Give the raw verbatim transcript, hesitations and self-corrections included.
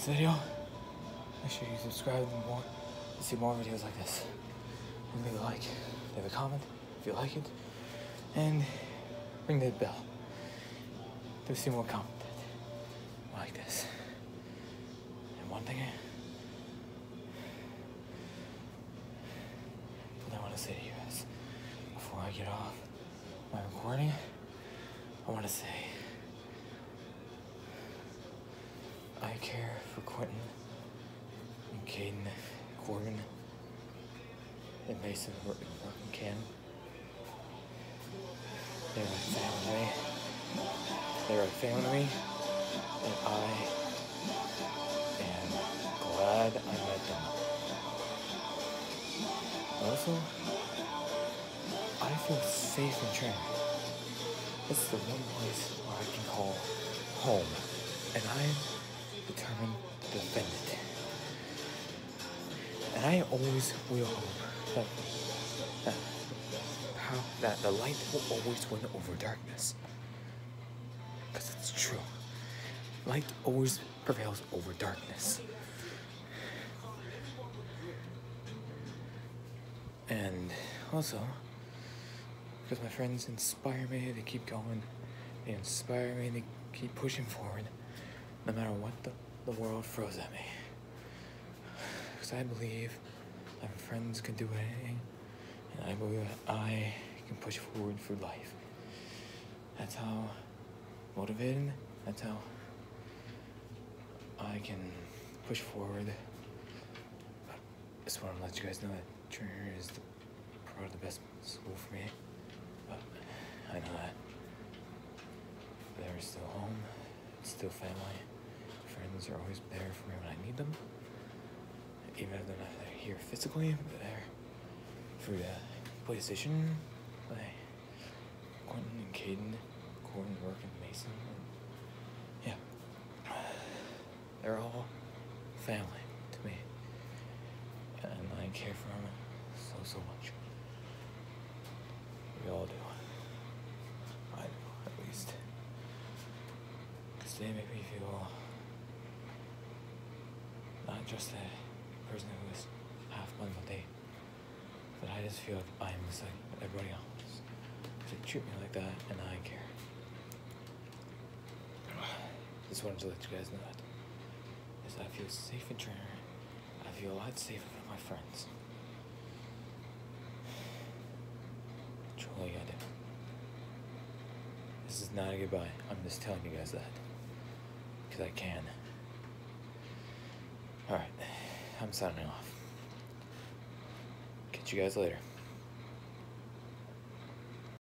this video. Make sure you subscribe to more to see more videos like this. And leave a like, leave a comment if you like it, and ring the bell to see more content like this. And one thing what I want to say to you guys before I get off my recording, I want to say I care for Quentin and Caden, Corbin, and Mason, Rook and Cam. They're like family to me. They're like family to me, and I am glad I met them. Also, I feel safe in training. It's the one place where I can call home, and I'm determined to defend it. And I always will hope that, that, how, that the light will always win over darkness. Because it's true. Light always prevails over darkness. And also, because my friends inspire me to keep going, they inspire me to keep pushing forward, no matter what the, the world throws at me. Because I believe that my friends can do anything, and I believe that I can push forward through life. That's how motivated, that's how I can push forward. But I just want to let you guys know that Turner is the, probably the best school for me. But I know that they're still home, it's still family. Friends are always there for me when I need them. Even if they're not here physically, but they're through the PlayStation, by Quentin and Caden, Corbin, Rook, and Mason. And yeah, they're all family to me, and I care for them so, so much. We all do. I do, at least. Because they make me feel not just a person who is half blind, but they, but I just feel like I'm just like everybody else. They treat me like that, and I care. Just wanted to let you guys know that. Because I feel safe in Turner. I feel a lot safer with my friends. Truly, I do. This is not a goodbye. I'm just telling you guys that. Because I can. Alright, I'm signing off. Catch you guys later.